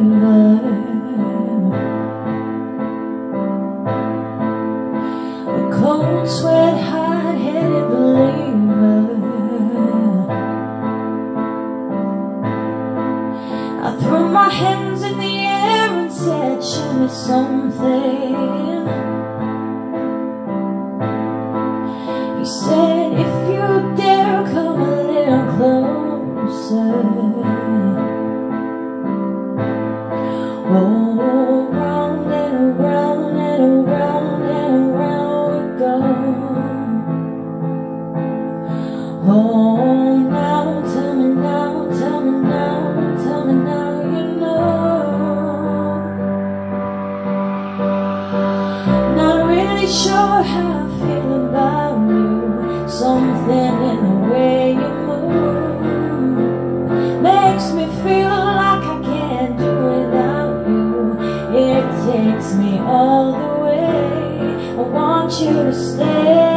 believer, a cold sweat, hard-headed believer. I threw my hands in the air and said, show me something. He said, if you dare, come a little closer. Oh, round and around and around and around we go. Oh, now, tell me now, tell me now, tell me now you know. Not really sure how I feel about you. Something in the way you move makes me feel like I can't do without you. It takes me all the way. I want you to stay.